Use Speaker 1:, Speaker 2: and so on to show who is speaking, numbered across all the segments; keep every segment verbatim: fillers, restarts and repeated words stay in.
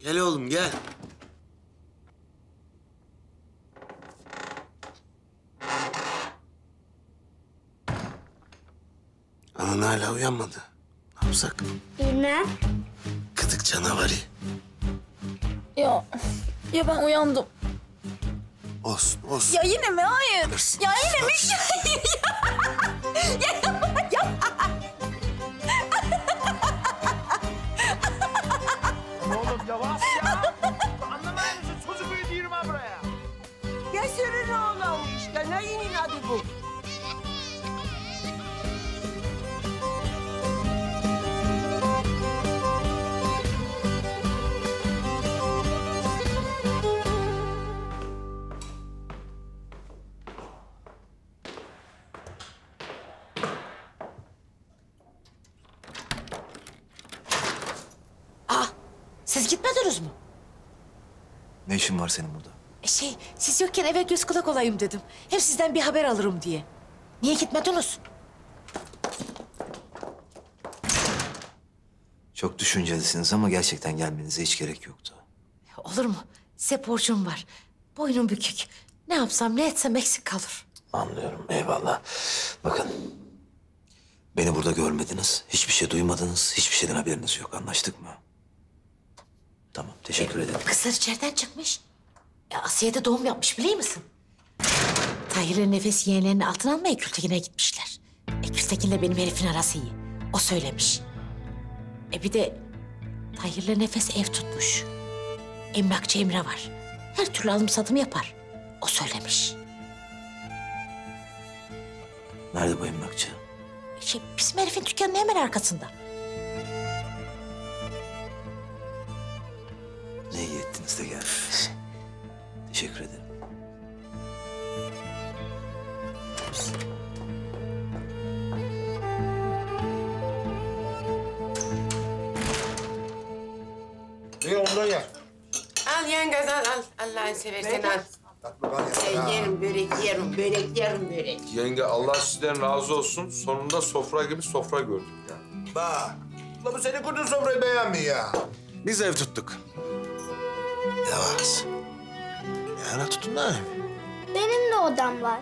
Speaker 1: Gel oğlum gel. Anan hala uyanmadı. Ne yapsak?
Speaker 2: Bilmem.
Speaker 1: Kıtık canavarı.
Speaker 3: Ya, ya ben uyandım.
Speaker 1: Olsun, olsun.
Speaker 3: Ya yine mi? Hayır.
Speaker 1: Alırsın.
Speaker 3: Ya yine mi? ya yapma, yapma.
Speaker 4: Oğlum yavaş ya. Anlamıyor musun? Çocuk uyutuyorum ha buraya.
Speaker 5: Getirin oğlum işte. Neyin adı bu?
Speaker 6: Siz gitmediniz mi?
Speaker 7: Ne işin var senin burada?
Speaker 6: E şey, siz yokken eve göz kulak olayım dedim. Hem sizden bir haber alırım diye. Niye gitmediniz?
Speaker 7: Çok düşüncelisiniz ama gerçekten gelmenize hiç gerek yoktu.
Speaker 6: Olur mu? Size borcum var. Boynum bükük. Ne yapsam ne etsem eksik kalır.
Speaker 7: Anlıyorum, eyvallah. Bakın, beni burada görmediniz, hiçbir şey duymadınız, hiçbir şeyden haberiniz yok. Anlaştık mı? Tamam, teşekkür ederim.
Speaker 6: Kızlar içeriden çıkmış. E, Asiye'de doğum yapmış biliyor musun? Tahir'le Nefes yeğenlerini altın almaya Gültekin'e gitmişler. E, Gültekin'le benim herifin arası iyi. O söylemiş. E bir de Tahir'le Nefes ev tutmuş. Emlakçı Emre var. Her türlü alım satım yapar. O söylemiş.
Speaker 7: Nerede bu emlakçı?
Speaker 6: E, şey, bizim herifin dükkanının hemen arkasında.
Speaker 7: Ne iyi ettiniz de geldiniz. Teşekkür ederim.
Speaker 8: İyi ondan yer.
Speaker 5: Al yengez al al. Allah'ını seversen al. Ben yerim börek yerim, börek yerim börek.
Speaker 9: Yenge Allah sizden razı olsun. Sonunda sofra gibi sofra gördük ya.
Speaker 8: Bak. La bu senin kurduğun sofrayı beğenmiyor ya.
Speaker 1: Biz ev tuttuk. Yavaş. Yana tutun da.
Speaker 2: Benim de odam var.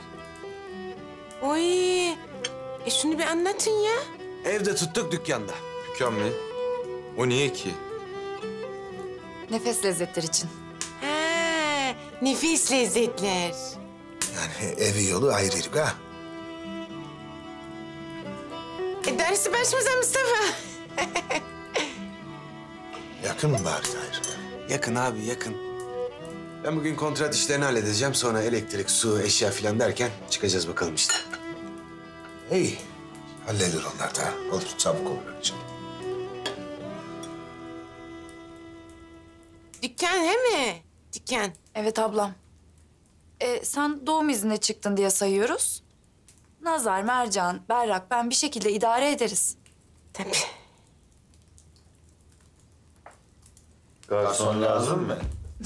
Speaker 5: Oy. E şunu bir anlatın ya.
Speaker 1: Evde tuttuk dükkanda.
Speaker 9: Dükkan mı? O niye ki?
Speaker 3: Nefes lezzetler için.
Speaker 5: Ha, nefis lezzetler.
Speaker 8: Yani evi yolu ayrıydık ha.
Speaker 5: E dersi başımıza Mustafa.
Speaker 8: Yakın mı bari Tahir?
Speaker 1: Yakın abi yakın. Ben bugün kontrat işlerini halledeceğim. Sonra elektrik, su, eşya falan derken çıkacağız bakalım işte.
Speaker 8: İyi. Halleder onlar da. Olur, çabuk olur için.
Speaker 5: Dükkan he mi? Dükkan.
Speaker 3: Evet ablam. E, sen doğum iznine çıktın diye sayıyoruz. Nazar, Mercan, Berrak, ben bir şekilde idare ederiz.
Speaker 5: Tabii.
Speaker 9: Garson lazım mı?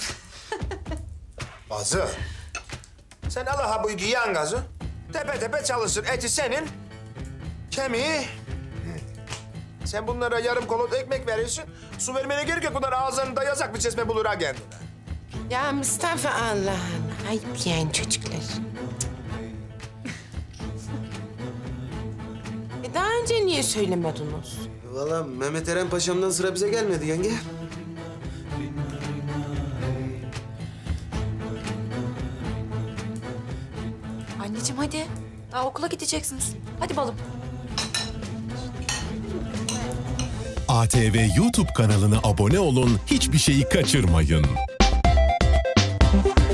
Speaker 8: Bazı. Sen al ha bu yiyen gazı. Tepe tepe çalışır. Eti senin. Kemiği. Sen bunlara yarım kolot ekmek veriyorsun. Su vermene gerek yok. Bunlar ağızlarında yazak bir çeşme bulur ha kendine.
Speaker 5: Ya Mustafa Allah'ın ayıp yani çocuklar. e daha önce niye söylemediniz?
Speaker 1: Vallahi Mehmet Eren Paşa'mdan sıra bize gelmedi yenge.
Speaker 3: Anneciğim hadi. Daha okula gideceksiniz. Hadi balım.
Speaker 10: A T V YouTube kanalına abone olun, hiçbir şeyi kaçırmayın.